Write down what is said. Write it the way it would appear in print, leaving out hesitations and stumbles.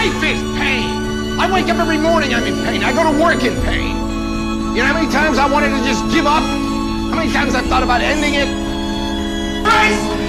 Life is pain. I wake up every morning, I'm in pain. I go to work in pain. You know how many times I wanted to just give up? How many times I've thought about ending it? Greast!